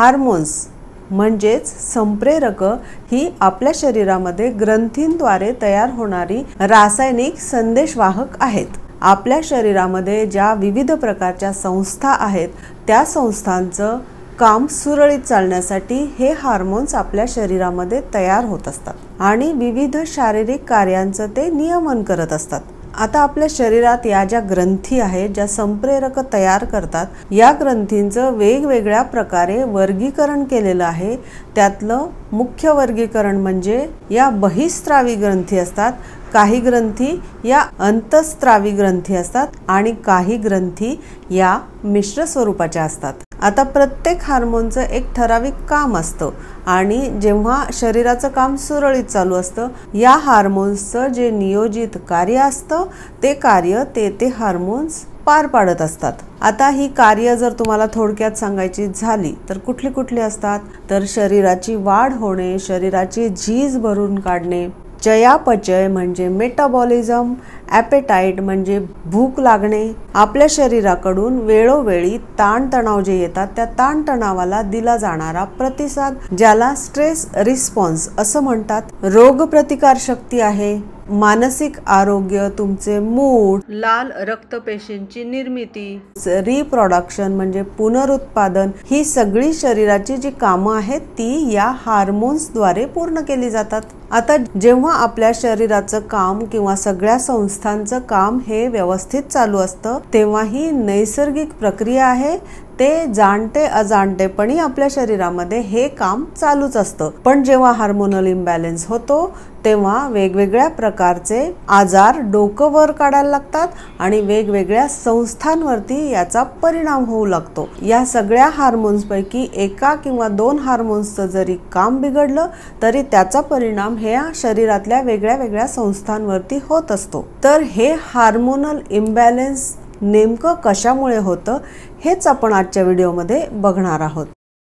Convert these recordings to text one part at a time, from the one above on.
Hormones म्हणजेच संप्रेरक ही आपल्या शरीरामध्ये ग्रंथींद्वारे तयार होणारी रासायनिक संदेशवाहक आहेत. आपल्या शरीरामध्ये ज्या विविध प्रकारच्या संस्था आहेत त्या संस्थांचं काम सुरळीत चालण्यासाठी हे हार्मोन्स आपल्या शरीरामध्ये तयार होत असतात आणि विविध शारीरिक कार्यांचं ते नियमन करत असतात. आता आपल्या शरीरात या ज्या ग्रंथी आहेत ज्या संप्रेरक तयार करतात, या ग्रंथींचं वेगवेगळ्या प्रकारे वर्गीकरण केलेलं आहे. त्यातलं मुख्य वर्गीकरण म्हणजे या बहिस्त्रावी ग्रंथी असतात, काही ग्रंथी या अंतस्त्रावी ग्रंथी असतात आणि काही ग्रंथी या मिश्र स्वरूपाच्या असतात. आता प्रत्येक हार्मोनचं एक ठराविक काम असतं आणि जेव्हा शरीराचं काम सुरळीत चालू असतं, या हार्मोन्सचं जे नियोजित कार्य असतं ते कार्य ते हार्मोन्स पार पाडत असतात. आता ही कार्य जर तुम्हाला थोडक्यात सांगायची झाली तर कुठली कुठली असतात, तर शरीराची वाढ होणे, शरीराची झीज भरून काढणे, चयापचय म्हणजे मेटाबॉलिझम, ॲपेटाईट म्हणजे भूक लागणे, आपल्या शरीराकडून वेळोवेळी ताणतणाव जे येतात त्या ताणतणावाला दिला जाणारा प्रतिसाद ज्याला स्ट्रेस रिस्पॉन्स असं म्हणतात, रोगप्रतिकार शक्ती आहे, मानसिक आरोग्य, तुमचे मूड, लाल रक्तपेशींची निर्मिती, रिप्रोडक्शन म्हणजे पुनरुत्पादन, ही सगळी शरीराची जी कामं आहेत ती या हार्मोन्सद्वारे पूर्ण केली जातात. आता जेव्हा आपल्या शरीराचं काम किंवा सगळ्या संस्थांचं काम हे व्यवस्थित चालू असतं तेव्हा ही नैसर्गिक प्रक्रिया आहे, ते जाणते अजाणतेपणी आपल्या शरीरामध्ये हे काम चालूच असतं. पण जेव्हा हार्मोनल इम्बॅलन्स होतो तेव्हा वेगवेगळ्या प्रकारचे आजार डोकं वर काढायला लागतात आणि वेगवेगळ्या संस्थांवरती याचा परिणाम होऊ लागतो. या सगळ्या हार्मोन्सपैकी एका किंवा दोन हार्मोन्सचं जरी काम बिघडलं तरी त्याचा परिणाम ह्या शरीरातल्या वेगळ्या वेगळ्या संस्थांवरती होत असतो. तर हे हार्मोनल इम्बॅलन्स नेमकं कशामुळे होतं हेच आपण आजच्या व्हिडिओमध्ये बघणार आहोत.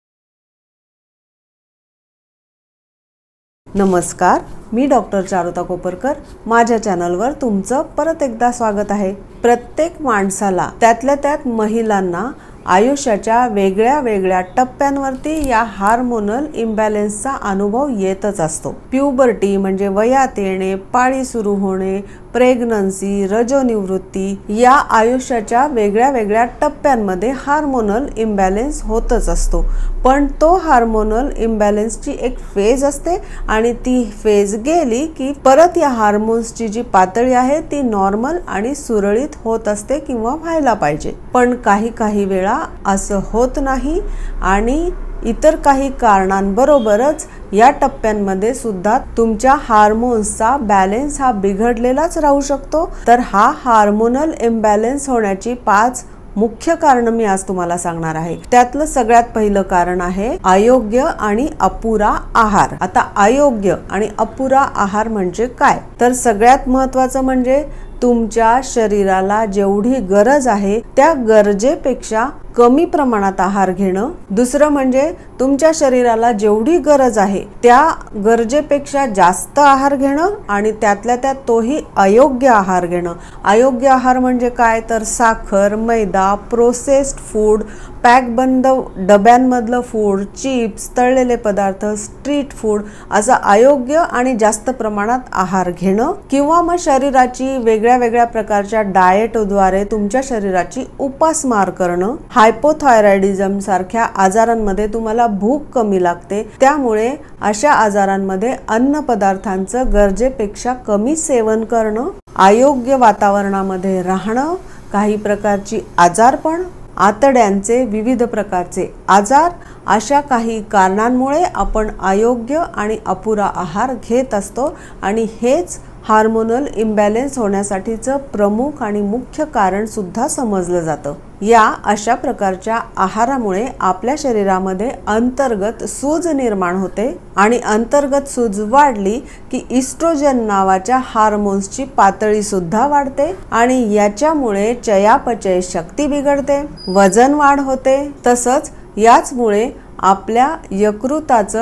नमस्कार, मी डॉक्टर चारुता कोपरकर. माझ्या चॅनलवर तुमचं परत एकदा स्वागत आहे. प्रत्येक माणसाला, त्यातल्या त्यात महिलांना, आयुष्याच्या वेगळ्या वेगळ्या टप्प्यांवरती या हार्मोनल इम्बॅलन्सचा अनुभव येतच असतो. प्युबर्टी म्हणजे वयात येणे, पाळी सुरू होणे, प्रेग्नन्सी, रजोनिवृत्ती, या आयुष्याच्या वेगळ्या वेगळ्या टप्प्यांमध्ये हार्मोनल इम्बॅलन्स होतच असतो. पण तो हार्मोनल इम्बॅलन्सची एक फेज असते आणि ती फेज गेली की परत या हार्मोन्सची जी पातळी आहे ती नॉर्मल आणि सुरळीत होत असते किंवा व्हायला पाहिजे. पण काही वेळा असं होत नाही आणि इतर काही कारणांबरोबरच या टप्प्यांमध्ये सुद्धा तुमच्या हार्मोन्सचा बॅलन्स हा बिघडलेलाच राहू शकतो. तर हा हार्मोनल इम्बॅलन्स होण्याची 5 मुख्य कारण मी आज तुम्हाला सांगणार आहे. त्यातलं सगळ्यात पहिलं कारण आहे अयोग्य आणि अपुरा आहार. आता अयोग्य आणि अपुरा आहार म्हणजे काय, तर सगळ्यात महत्त्वाचं म्हणजे तुमच्या शरीराला जेवढी गरज आहे त्या गरजेपेक्षा कमी प्रमाणात आहार घेणं. दुसरं म्हणजे तुमच्या शरीराला जेवढी गरज आहे त्या गरजेपेक्षा जास्त आहार घेणं आणि त्यातल्या त्यात तोही अयोग्य आहार घेणं. अयोग्य आहार म्हणजे काय, तर साखर, मैदा, प्रोसेस्ड फूड, पॅकबंद डब्यांमधलं फूड, चिप्स, तळलेले पदार्थ, स्ट्रीट फूड, असं अयोग्य आणि जास्त प्रमाणात आहार घेणं. किंवा मग शरीराची वेगळ्या वेगळ्या प्रकारच्या डाएटद्वारे तुमच्या शरीराची उपासमार करणं. हायपोथायरॉइडिझम सारख्या आजारांमध्ये तुम्हाला भूक कमी लागते, त्यामुळे अशा आजारांमध्ये अन्न पदार्थांचं गरजेपेक्षा कमी सेवन करणं, अयोग्य वातावरणामध्ये राहणं, काही प्रकारची आजारपण, आतड्यांचे विविध प्रकारचे आजार, अशा काही कारणांमुळे आपण अयोग्य आणि अपुरा आहार घेत असतो आणि हेच हार्मोनल इम्बॅलन्स होण्यासाठीचं प्रमुख आणि मुख्य कारण सुद्धा समजलं जातं. या अशा प्रकारच्या आहारामुळे आपल्या शरीरामध्ये अंतर्गत सूज निर्माण होते आणि अंतर्गत सूज वाढली की इस्ट्रोजन नावाच्या हार्मोन्सची पातळी सुद्धा वाढते आणि याच्यामुळे चयापचय शक्ती बिघडते, वजन वाढ होते. तसंच याचमुळे आपल्या यकृताचं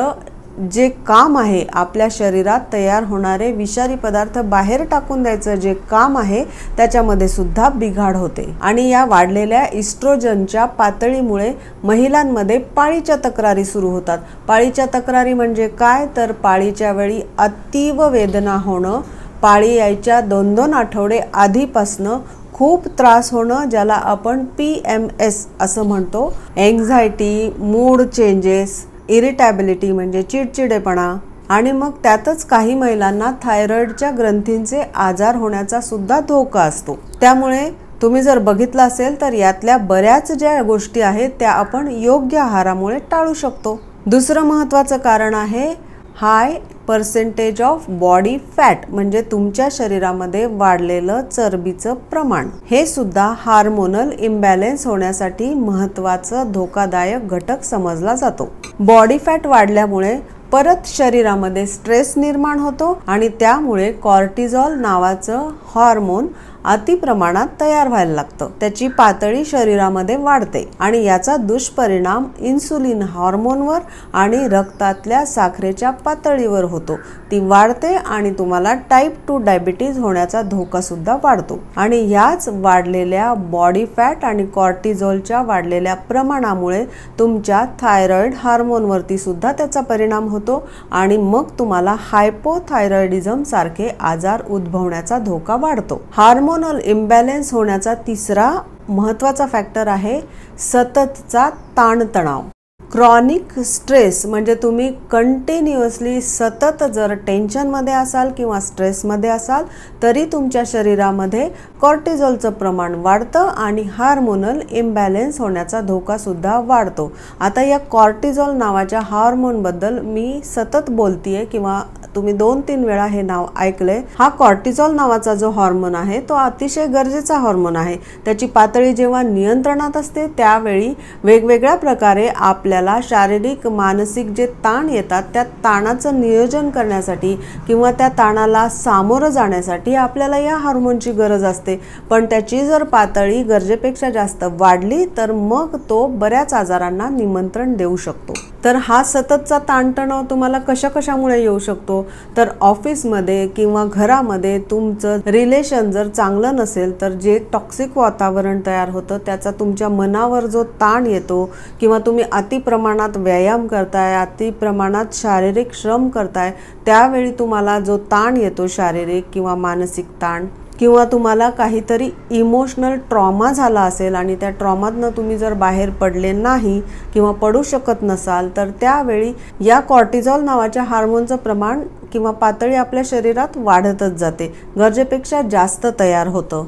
जे काम आहे, आपल्या शरीरात तयार होणारे विषारी पदार्थ बाहेर टाकून द्यायचं जे काम आहे, त्याच्यामध्ये सुद्धा बिघाड होते. आणि या वाढलेल्या इस्ट्रोजनच्या पातळीमुळे महिलांमध्ये पाळीच्या तक्रारी सुरू होतात. पाळीच्या तक्रारी म्हणजे काय, तर पाळीच्या वेळी अतीव वेदना होणं, पाळी यायच्या 2-2 आठवडे आधीपासनं खूप त्रास होणं, ज्याला आपण PMS असं म्हणतो, एन्झायटी, मूड चेंजेस, इरिटॅबिलिटी म्हणजे चिडचिडेपणा, आणि मग त्यातच काही महिलांना थायरॉइडच्या ग्रंथींचे आजार होण्याचा सुद्धा धोका असतो. त्यामुळे तुम्ही जर बघितलं असेल तर यातल्या बऱ्याच ज्या गोष्टी आहेत त्या आपण योग्य आहारामुळे टाळू शकतो. दुसरं महत्त्वाचं कारण आहे high percentage of body fat, म्हणजे तुमच्या शरीरामध्ये वाढलेलं चरबीचं प्रमाण. हे सुद्धा हार्मोनल इम्बॅलन्स होण्यासाठी महत्त्वाचं धोकादायक घटक समजला जातो. बॉडी फॅट वाढल्यामुळे परत शरीरामध्ये स्ट्रेस निर्माण होतो आणि त्यामुळे कॉर्टिझॉल नावाचं हार्मोन अति प्रमाणात तयार व्हायला लागतं. त्याची पातळी शरीरामध्ये वाढते आणि याचा दुष्परिणाम इन्सुलिन हार्मोनवर आणि रक्तातल्या साखरेच्या पातळीवर होतो. ती वाढते आणि तुम्हाला टाईप 2 डायबिटीज होण्याचा धोका सुद्धा वाढतो. आणि याच वाढलेल्या बॉडी फॅट आणि कॉर्टिझॉलच्या वाढलेल्या प्रमाणामुळे तुमच्या थायरॉइड हार्मोनवरती सुद्धा त्याचा परिणाम होतो आणि मग तुम्हाला हायपोथायरॉइडिझम सारखे आजार उद्भवण्याचा धोका वाढतो. हार्मोनल इम्बॅलन्स होण्याचा तिसरा महत्त्वाचा फॅक्टर आहे सततचा ताणतणाव. क्रॉनिक स्ट्रेस म्हणजे तुम्ही कंटिन्युअसली सतत जर टेन्शनमध्ये असाल किंवा स्ट्रेसमध्ये असाल तरी तुमच्या शरीरामध्ये कॉर्टिझॉलचं प्रमाण वाढतं आणि हार्मोनल इम्बॅलन्स होण्याचा धोकासुद्धा वाढतो. आता या कॉर्टिझॉल नावाच्या हार्मोनबद्दल मी सतत बोलतीये किंवा तुम्ही 2-3 वेळा हे नाव ऐकले. हा कॉर्टिझॉल नावाचा जो हार्मोन आहे तो अतिशय गरजेचा हार्मोन आहे. त्याची पातळी जेव्हा नियंत्रणात असते त्यावेळी वेगवेगळ्या प्रकारे आपल्याला शारीरिक मानसिक जे ताण येतात त्या ताणाचं नियोजन करण्यासाठी किंवा त्या ताणाला सामोरं जाण्यासाठी आपल्याला या हार्मोनची गरज असते. पण त्याची जर पातळी गरजेपेक्षा जास्त वाढली तर मग तो बऱ्याच आजारांना निमंत्रण देऊ शकतो. तर हा सततचा ताणतणाव तुम्हाला कशामुळे येऊ शकतो, तर ऑफिसमध्ये किंवा घरामध्ये तुमचं रिलेशन जर चांगलं नसेल तर जे टॉक्सिक वातावरण तयार होतं त्याचा तुमच्या मनावर जो ताण येतो किंवा तुम्ही अति प्रमाणात व्यायाम करताय, अति प्रमाणात शारीरिक श्रम करताय, त्यावेळी तुम्हाला जो ताण येतो शारीरिक किंवा मानसिक ताण, किंवा तुम्हाला काहीतरी इमोशनल ट्रॉमा झाला असेल आणि त्या ट्रॉमातनं तुम्ही जर बाहेर पडले नाही किंवा पडू शकत नसाल तर त्यावेळी या कॉर्टिझॉल नावाच्या हार्मोनचं प्रमाण किंवा पातळी आपल्या शरीरात वाढतच जाते, गरजेपेक्षा जास्त तयार होतं.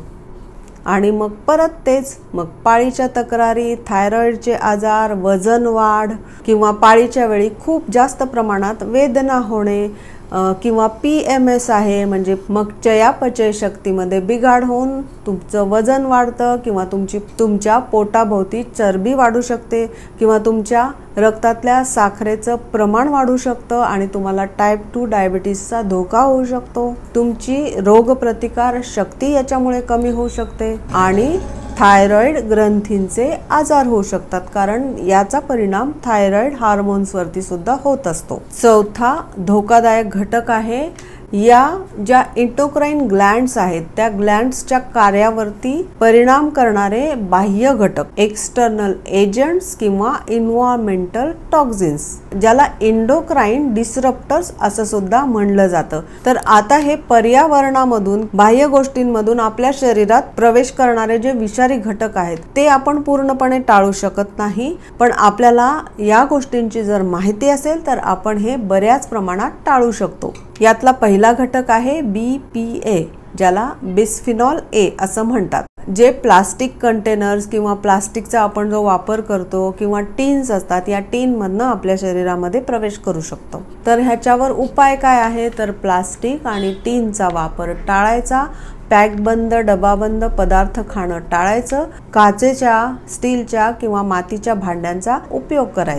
आणि मग परत तेच, मग पाळीच्या तक्रारी, थायरॉइडचे आजार, वजन वाढ किंवा पाळीच्या वेळी खूप जास्त प्रमाणात वेदना होणे किंवा PMS आहे म्हणजे मग चयापचय शक्तीमध्ये बिघाड होऊन तुमचं वजन वाढतं किंवा तुमच्या पोटाभोवती चरबी वाढू शकते किंवा तुमच्या रक्तातल्या साखरेचं प्रमाण वाढू शकतं आणि तुम्हाला टाईप 2 डायबिटीसचा धोका होऊ शकतो. तुमची रोगप्रतिकार शक्ती याच्यामुळे कमी होऊ शकते आणि थायरॉइड ग्रंथींचे आजार होऊ शकतात कारण याचा परिणाम थायरॉइड हार्मोन्सवरती सुद्धा होत असतो. चौथा धोकादायक घटक आहे या ज्या इंटोक्राइन ग्लँड्स आहेत त्या ग्लँड्सच्या कार्यावरती परिणाम करणारे बाह्य घटक, एक्सटर्नल एजंट्स किंवा इन्व्हायरमेंटल टॉक्झिन्स, ज्याला इंडोक्राइन डिसरप्टर्स असं सुद्धा म्हणलं जातं. तर आता हे पर्यावरणामधून बाह्य गोष्टींमधून आपल्या शरीरात प्रवेश करणारे जे विषारी घटक आहेत ते आपण पूर्णपणे टाळू शकत नाही, पण आपल्याला या गोष्टींची जर माहिती असेल तर आपण हे बऱ्याच प्रमाणात टाळू शकतो. यातला पहिला घटक आहे BPA, ज्याला बिस्फिनॉल A असं म्हणतात. जे प्लास्टिक कंटेनर्स किंवा प्लास्टिकचा आपण जो वापर करतो किंवा टीन्स असतात या टीनमधनं आपल्या शरीरामध्ये प्रवेश करू शकतो. तर ह्याच्यावर उपाय काय आहे, तर प्लास्टिक आणि टीनचा वापर टाळायचा, पॅकबंद डबाबंद पदार्थ खाणं टाळायचं, काचेच्या, स्टीलच्या किंवा मातीच्या भांड्यांचा उपयोग करायचा.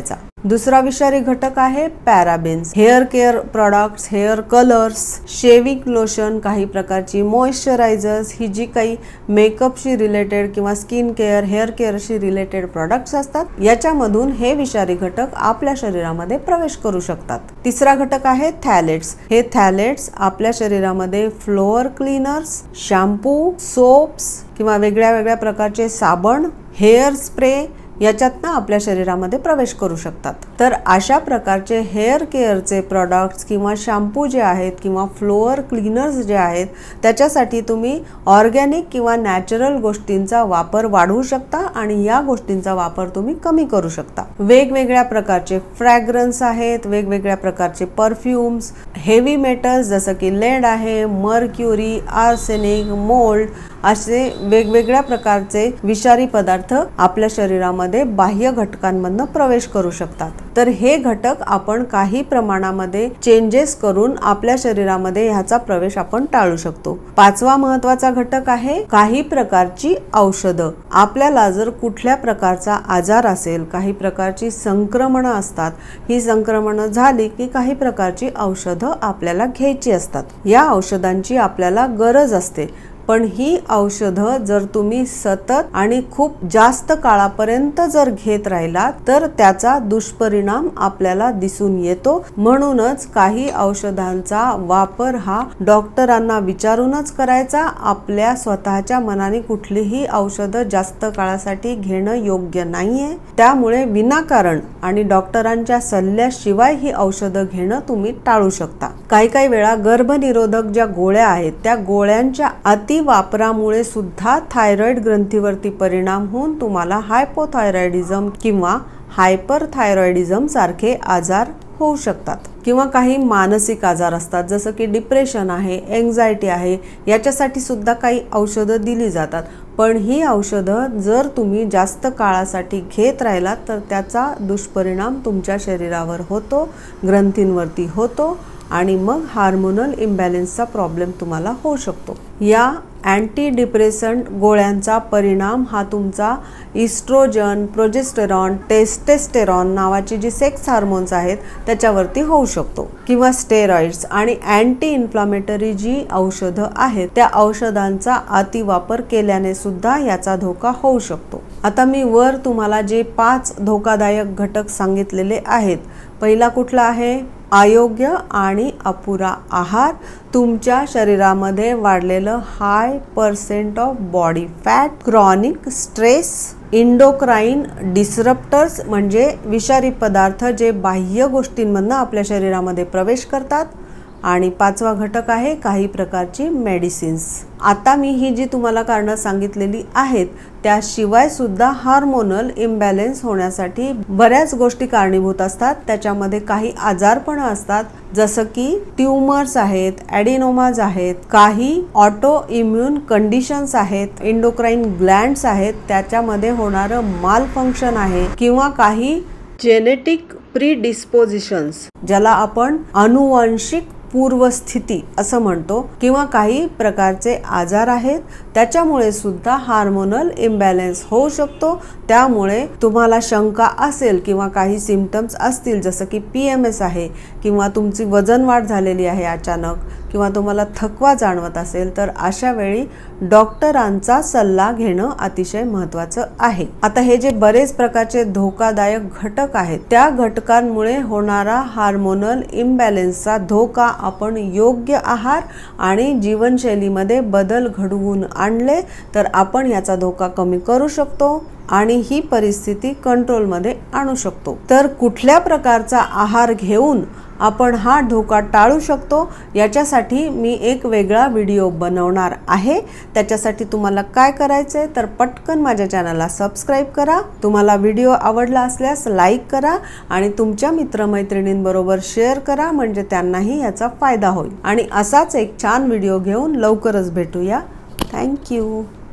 दुसरा विषारी घटक आहे parabens. Hair care products, hair colours, shaving lotion, काही प्रकारची मॉइश्चरायझर्स, ही जी काही मेकअपशी रिलेटेड किंवा स्किन केअर, हेअर केअरशी रिलेटेड प्रॉडक्ट्स असतात, याच्यामधून हे विषारी घटक आपल्या शरीरामध्ये प्रवेश करू शकतात. तिसरा घटक आहे थॅलेट्स. हे थॅलेट्स आपल्या शरीरामध्ये फ्लोअर क्लीनर्स, शॅम्पू, सोप्स किंवा वेगळ्या वेगळ्या प्रकारचे साबण, हेअर स्प्रे याच्यातनं आपल्या शरीरामध्ये प्रवेश करू शकतात. तर अशा प्रकारचे हेअर केअरचे प्रॉडक्ट्स किंवा शॅम्पू जे आहेत किंवा फ्लोअर क्लीनर्स जे आहेत, त्याच्यासाठी तुम्ही ऑर्गॅनिक किंवा नॅचरल गोष्टींचा वापर वाढवू शकता आणि या गोष्टींचा वापर तुम्ही कमी करू शकता. वेगवेगळ्या प्रकारचे फ्रॅग्रन्स आहेत, वेगवेगळ्या प्रकारचे परफ्यूम्स, हेवी मेटल्स जसं की लेड आहे, मर्क्युरी, आर्सेनिक, मोल्ड असे वेगवेगळ्या प्रकारचे विषारी पदार्थ आपल्या शरीरामध्ये बाह्य घटकांमधून प्रवेश करू शकतात. तर हे घटक आपण काही प्रमाणामध्ये चेंजेस करून आपल्या शरीरामध्ये ह्याचा प्रवेश आपण टाळू शकतो. पाचवा महत्त्वाचा घटक आहे काही प्रकारची औषधं. आपल्याला जर कुठल्या प्रकारचा आजार असेल, काही प्रकारची संक्रमणं असतात, ही संक्रमणं झाली की काही प्रकारची औषधं आपल्याला घ्यायची असतात. या औषधांची आपल्याला गरज असते. पण ही औषधं जर तुम्ही सतत आणि खूप जास्त काळापर्यंत जर घेत राहिलात तर त्याचा दुष्परिणाम आपल्याला दिसून येतो. म्हणूनच काही औषधांचा वापर हा डॉक्टरांना विचारूनच करायचा. आपल्या स्वतःच्या मनाने कुठलीही औषधं जास्त काळासाठी घेणं योग्य नाहीये. त्यामुळे विनाकारण आणि डॉक्टरांच्या सल्ल्याशिवाय ही औषधं घेणं तुम्ही टाळू शकता. काही वेळा गर्भनिरोधक ज्या गोळ्या आहेत त्या गोळ्यांच्या अति वापरामुळे सुद्धा थायरॉइड ग्रंथीवरती परिणाम होऊन तुम्हाला हायपोथायरॉइडिझम किंवा हायपरथायरॉइडिझम सारखे आजार होऊ शकतात. किंवा काही मानसिक आजार असतात जसं की डिप्रेशन आहे, एन्झायटी आहे, याच्यासाठी सुद्धा काही औषधं दिली जातात. पण ही औषधं जर तुम्ही जास्त काळासाठी घेत राहिलात तर त्याचा दुष्परिणाम तुमच्या शरीरावर होतो, ग्रंथींवरती होतो आणि मग हार्मोनल इम्बॅलन्सचा प्रॉब्लेम तुम्हाला होऊ शकतो. या अँटी डिप्रेसंट गोळ्यांचा परिणाम हा तुमचा इस्ट्रोजन, प्रोजेस्टेरॉन, टेस्टोस्टेरॉन नावाची जी सेक्स हार्मोन्स आहेत त्याच्यावरती होऊ शकतो. किंवा स्टेरॉइड्स आणि अँटी इन्फ्लामेटरी जी औषधं आहेत त्या औषधांचा अतिवापर केल्याने सुद्धा याचा धोका होऊ शकतो. आता मी वर तुम्हाला जे 5 धोकादायक घटक सांगितलेले आहेत, पहिला कुठला आहे? अयोग्य आणि अपुरा आहार. तुमच्या शरीरामध्ये वाढलेलं high percent of body fat, chronic stress, endocrine disruptors म्हणजे विषारी पदार्थ जे बाह्य गोष्टींमधनं आपल्या शरीरामध्ये प्रवेश करतात. आणि 5वा घटक आहे काही प्रकारची मेडिसिन्स. आता मी ही जी तुम्हाला कारणं सांगितलेली आहेत त्याशिवाय सुद्धा हार्मोनल इम्बॅलन्स होण्यासाठी बऱ्याच गोष्टी कारणीभूत असतात. त्याच्यामध्ये काही आजारपण असतात जसं की ट्यूमर्स आहेत, ॲडिनोमाज आहेत, काही ऑटो इम्युन कंडिशन्स आहेत, इंडोक्राइन ग्लँड्स आहेत, त्याच्यामध्ये होणारं मालफंक्शन आहे किंवा काही जेनेटिक प्रीडिस्पोजिशन्स ज्याला आपण अनुवांशिक पूर्वस्थिती असं म्हणतो किंवा काही प्रकारचे आजार आहेत त्याच्यामुळे सुद्धा हार्मोनल इम्बॅलन्स होऊ शकतो. त्यामुळे तुम्हाला शंका असेल किंवा काही सिम्पटम्स असतील जसं की PMS आहे किंवा तुमची वजन वाढ झालेली आहे अचानक किंवा तुम्हाला थकवा जाणवत असेल तर अशा वेळी डॉक्टरांचा सल्ला घेणं अतिशय महत्त्वाचं आहे. आता हे जे बरेच प्रकारचे धोकादायक घटक आहेत त्या घटकांमुळे होणारा हार्मोनल इम्बॅलन्सचा धोका आपण योग्य आहार आणि जीवनशैलीमध्ये बदल घडवून आणले तर आपण याचा धोका कमी करू शकतो आणि ही परिस्थिती कंट्रोलमध्ये आणू शकतो. तर कुठल्या प्रकारचा आहार घेऊन आपण हा धोका टाळू शकतो याच्यासाठी मी एक वेगळा व्हिडिओ बनवणार आहे. त्याच्यासाठी तुम्हाला काय करायचंय तर पटकन माझ्या चॅनलला सबस्क्राईब करा. तुम्हाला व्हिडिओ आवडला असल्यास लाईक करा आणि तुमच्या मित्रमैत्रिणींबरोबर शेअर करा म्हणजे त्यांनाही याचा फायदा होईल. आणि असाच एक छान व्हिडिओ घेऊन लवकरच भेटूया. थँक्यू.